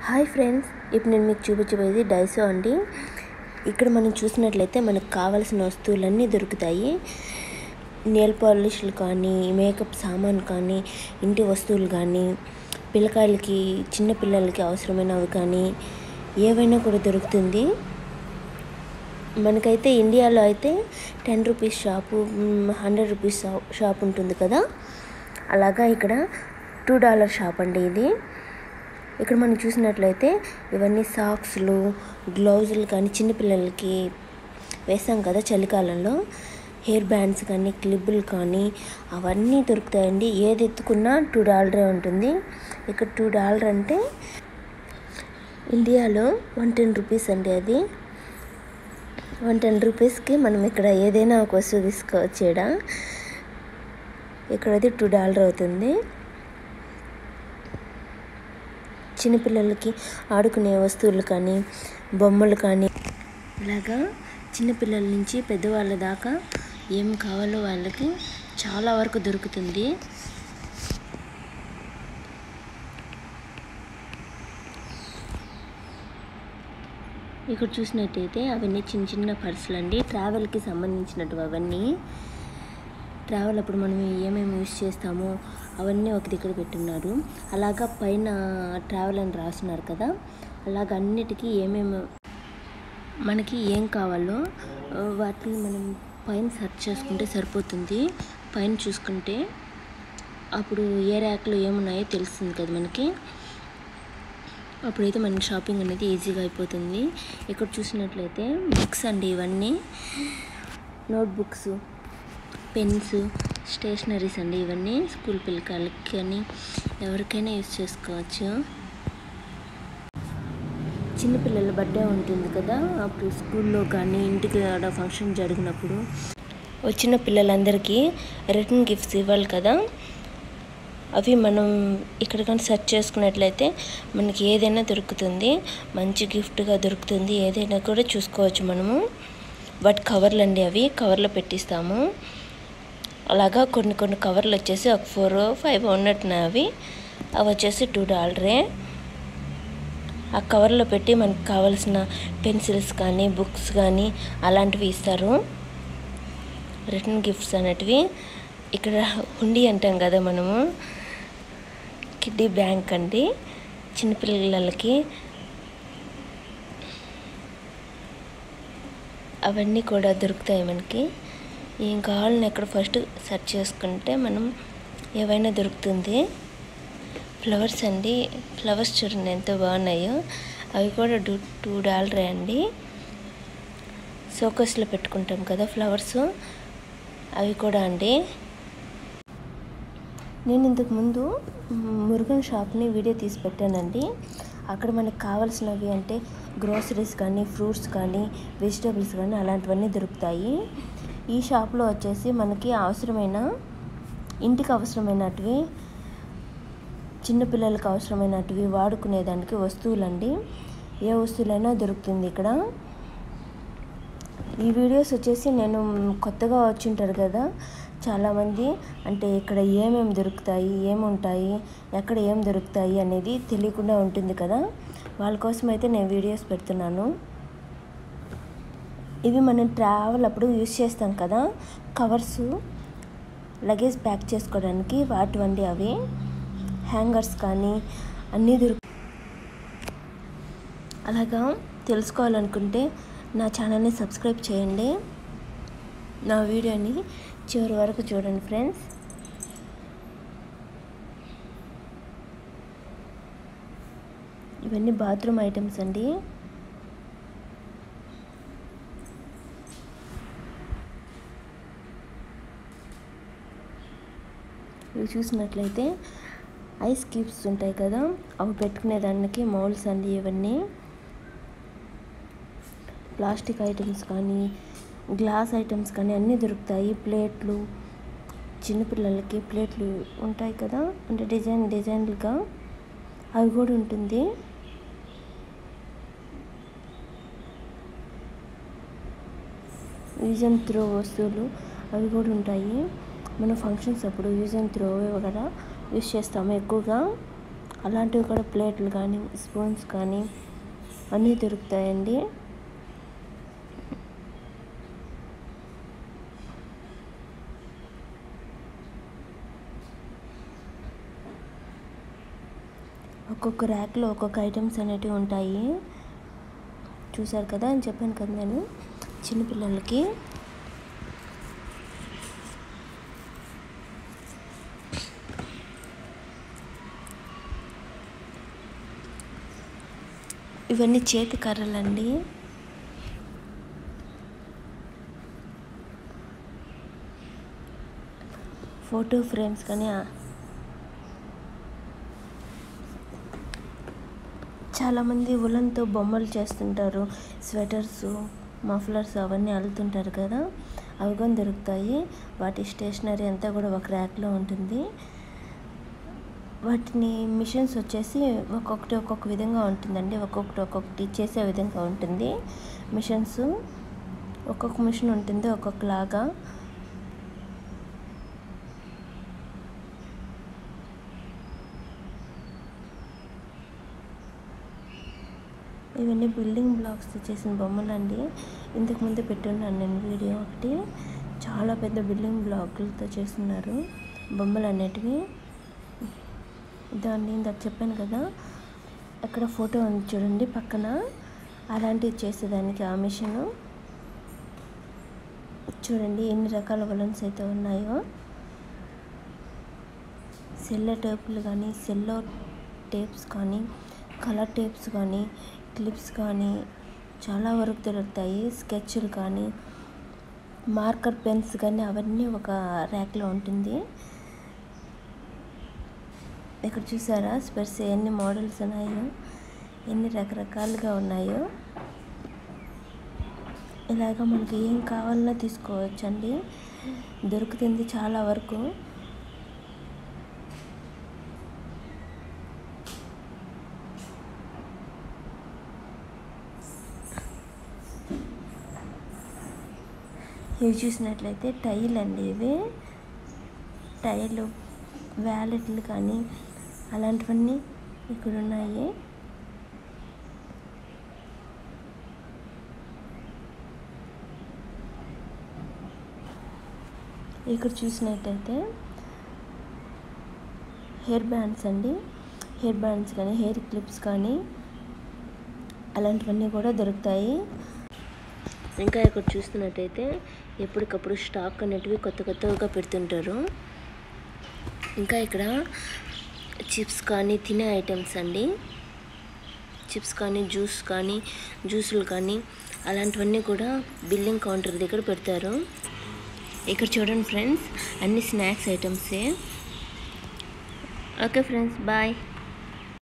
Hi friends, ఇప్పుడు నేను మీకు చూపించబోయేది డైసో అండి. ఇక్కడ మనం చూసినట్లయితే మనకు కావాల్సిన వస్తువులన్నీ దొరుకుతాయి. నెయిల్ పాలిష్లు కానీ, మేకప్ సామాన్ కానీ, ఇంటి వస్తువులు కానీ, పిల్లకాయలకి చిన్న పిల్లలకి అవసరమైనవి కానీ ఏవైనా కూడా దొరుకుతుంది. మనకైతే ఇండియాలో అయితే 10 రూపీస్ షాపు, 100 రూపీస్ షాప్ ఉంటుంది కదా, అలాగా ఇక్కడ $2 షాప్ అండి ఇది. ఇక్కడ మనం చూసినట్లయితే ఇవన్నీ సాక్స్లు, గ్లౌజులు కానీ చిన్నపిల్లలకి వేసాం కదా చలికాలంలో, హెయిర్ బ్యాండ్స్ కానీ, క్లిప్పులు కానీ అవన్నీ దొరుకుతాయండి. ఏది ఎత్తుకున్నా $2 ఉంటుంది. ఇక్కడ $2 అంటే ఇండియాలో 110 రూపీస్ అండి. అది 110 రూపీస్కి మనం ఇక్కడ ఏదైనా ఒక వస్తువు తీసుకోవచ్చు. ఇక్కడ అది $2 అవుతుంది. చిన్నపిల్లలకి ఆడుకునే వస్తువులు కానీ, బొమ్మలు కానీ, ఇలాగా చిన్నపిల్లల నుంచి పెద్దవాళ్ళ దాకా ఏం కావాలో వాళ్ళకి చాలా వరకు దొరుకుతుంది. ఇక్కడ చూసినట్టయితే అవన్నీ చిన్న చిన్న పర్సులు అండి, ట్రావెల్కి సంబంధించినట్టు. అవన్నీ ట్రావెల్ అప్పుడు మనం ఏమేమి యూస్ చేస్తామో అవన్నీ ఒక దగ్గర పెట్టున్నారు. అలాగా పైన ట్రావెల్ అని రాస్తున్నారు కదా, అలాగ అన్నిటికీ ఏమేమి మనకి ఏం కావాలో వాటిని మనం పైన సెర్చ్ చేసుకుంటే సరిపోతుంది. పైన చూసుకుంటే అప్పుడు ఏ ర్యాక్లో ఏమున్నాయో తెలుస్తుంది కదా మనకి. అప్పుడైతే మన షాపింగ్ అనేది ఈజీగా అయిపోతుంది. ఇక్కడ చూసినట్లయితే బుక్స్ అండి, ఇవన్నీ నోట్బుక్స్, పెన్స్, స్టేషనరీస్ అండి. ఇవన్నీ స్కూల్ పిల్లకాయలకి కానీ ఎవరికైనా యూజ్ చేసుకోవచ్చు. చిన్నపిల్లల బర్త్డే ఉంటుంది కదా, అప్పుడు స్కూల్లో కానీ ఇంటికి ఫంక్షన్ జరిగినప్పుడు వచ్చిన పిల్లలందరికీ రిటర్న్ గిఫ్ట్స్ ఇవ్వాలి కదా, అవి మనం ఇక్కడ కానీ సెర్చ్ చేసుకున్నట్లయితే మనకి ఏదైనా దొరుకుతుంది. మంచి గిఫ్ట్గా దొరుకుతుంది. ఏదైనా కూడా చూసుకోవచ్చు మనము. బట్ కవర్లు అండి, అవి కవర్లో పెట్టిస్తాము. అలాగా కొన్ని కవర్లు వచ్చేసి ఒక 4 or 5 ఉన్నట్టున్నాయి. అవి వచ్చేసి $2. ఆ కవర్లో పెట్టి మనకు కావాల్సిన పెన్సిల్స్ కానీ, బుక్స్ కానీ అలాంటివి ఇస్తారు, రిటర్న్ గిఫ్ట్స్ అనేటివి. ఇక్కడ హుండీ అంటాం కదా మనము, కిడ్డీ బ్యాంక్ అండి, చిన్నపిల్లలకి. అవన్నీ కూడా దొరుకుతాయి మనకి. ఏం కావాలని ఎక్కడ ఫస్ట్ సెర్చ్ చేసుకుంటే మనం ఏవైనా దొరుకుతుంది. ఫ్లవర్స్ అండి, ఫ్లవర్స్ చూడండి ఎంత బాగున్నాయో, అవి కూడా $2 అండి. షోకేస్లో పెట్టుకుంటాం కదా ఫ్లవర్స్, అవి కూడా అండి. నేను ఇంతకుముందు మురుగన్ షాప్ని వీడియో తీసి పెట్టానండి. అక్కడ మనకు కావాల్సినవి అంటే గ్రోసరీస్ కానీ, ఫ్రూట్స్ కానీ, వెజిటేబుల్స్ కానీ అలాంటివన్నీ దొరుకుతాయి. ఈ షాప్లో వచ్చేసి మనకి ఇంటికి అవసరమైనటివి, చిన్నపిల్లలకి అవసరమైనటివి, వాడుకునేదానికి వస్తువులండి. ఏ వస్తువులైనా దొరుకుతుంది ఇక్కడ. ఈ వీడియోస్ వచ్చేసి నేను కొత్తగా వచ్చింటారు కదా చాలామంది, అంటే ఇక్కడ ఏమేమి దొరుకుతాయి, ఏముంటాయి, ఎక్కడ ఏం దొరుకుతాయి అనేది తెలియకుండా ఉంటుంది కదా, వాళ్ళ కోసం అయితే నేను వీడియోస్ పెడుతున్నాను. ఇవి మనం ట్రావెల్ అప్పుడు యూస్ చేస్తాం కదా, కవర్స్, లగేజ్ ప్యాక్ చేసుకోవడానికి వాటివండి అవి. హ్యాంగర్స్ కానీ అన్నీ అలాగా తెలుసుకోవాలనుకుంటే నా ఛానల్ని సబ్స్క్రైబ్ చేయండి. నా వీడియోని చివరి వరకు చూడండి ఫ్రెండ్స్. ఇవన్నీ బాత్రూమ్ ఐటమ్స్ అండి. ఇవి చూసినట్లయితే ఐస్ క్యూబ్స్ ఉంటాయి కదా, అవి పెట్టుకునేదానికి మౌల్స్ అండి. ఇవన్నీ ప్లాస్టిక్ ఐటమ్స్ కానీ, గ్లాస్ ఐటమ్స్ కానీ అన్నీ దొరుకుతాయి. ప్లేట్లు, చిన్నపిల్లలకి ప్లేట్లు ఉంటాయి కదా, అంటే డిజైన్లుగా, అవి కూడా ఉంటుంది. యూజ్ అండ్ త్రో వస్తువులు అవి కూడా ఉంటాయి. మనం ఫంక్షన్స్ అప్పుడు యూజ్ అండ్ త్రో కూడా యూజ్ చేస్తాము ఎక్కువగా. అలాంటివి కూడా ప్లేట్లు కానీ స్పూన్స్ కానీ అన్నీ దొరుకుతాయండి. ఒక్కొక్క ర్యాక్లో ఒక్కొక్క ఐటమ్స్ అనేటివి ఉంటాయి. చూసారు కదా అని చెప్పాను కదా నేను చిన్నపిల్లలకి. ఇవన్నీ చేతి కర్రలండి. ఫోటో ఫ్రేమ్స్ కానీ చాలామంది ఉలన్తో బొమ్మలు చేస్తుంటారు. స్వెటర్స్, మఫ్లర్స్ అవన్నీ అల్లుతుంటారు కదా, అవి కూడా దొరుకుతాయి. వాటి స్టేషనరీ అంతా కూడా ఒక ర్యాక్లో ఉంటుంది. వాటిని మిషన్స్ వచ్చేసి ఒక్కొక్కటి ఒక్కొక్క విధంగా ఉంటుందండి. ఒక్కొక్కటి చేసే విధంగా ఉంటుంది. మిషన్స్ ఒక్కొక్క మిషన్ ఉంటుంది ఒక్కొక్కలాగా. ఇవన్నీ బిల్డింగ్ బ్లాక్స్తో చేసిన బొమ్మలు అండి. ఇంతకుముందు పెట్టున్నాను నేను వీడియో ఒకటి. చాలా పెద్ద బిల్డింగ్ బ్లాకులతో చేస్తున్నారు బొమ్మలు అనేటివి. దాన్ని ఇందాక చెప్పాను కదా, అక్కడ ఫోటో ఉంది చూడండి పక్కన, అలాంటివి చేసేదానికి ఆ మిషను. చూడండి ఎన్ని రకాల ఉలన్స్ అయితే ఉన్నాయో. సెల్లో టేపులు కానీ, సెల్లో టేప్స్ కానీ, కలర్ టేప్స్ కానీ, క్లిప్స్ కానీ చాలా వరకు దొరుకుతాయి. స్కెచ్లు కానీ, మార్కర్ పెన్స్ కానీ అవన్నీ ఒక ర్యాక్లో ఉంటుంది. ఇక్కడ చూసారా స్పెర్స్ ఎన్ని మోడల్స్ ఉన్నాయో, ఎన్ని రకరకాలుగా ఉన్నాయో. ఇలాగ మనకి ఏం కావాలన్నా తీసుకోవచ్చండి, దొరుకుతుంది చాలా వరకు. ఇవి చూసినట్లయితే టైల్ అండి. ఇవి టైలు, వ్యాలెట్లు కానీ అలాంటివన్నీ ఇక్కడ ఉన్నాయి. ఇక్కడ చూసినట్టయితే హెయిర్ బ్యాండ్స్ అండి. హెయిర్ బ్యాండ్స్ కానీ, హెయిర్ క్లిప్స్ కానీ అలాంటివన్నీ కూడా దొరుకుతాయి. ఇంకా ఇక్కడ చూస్తున్నట్టయితే ఎప్పటికప్పుడు స్టాక్ అనేటివి కొత్తగా పెడుతుంటారు. ఇంకా ఇక్కడ చిప్స్ కానీ తినే ఐటమ్స్ అండి. చిప్స్ కానీ, జ్యూసులు కానీ అలాంటివన్నీ కూడా బిల్లింగ్ కౌంటర్ దగ్గర పెడతారు. ఇక్కడ చూడండి ఫ్రెండ్స్, అన్ని స్నాక్స్ ఐటమ్సే. Okay friends, bye.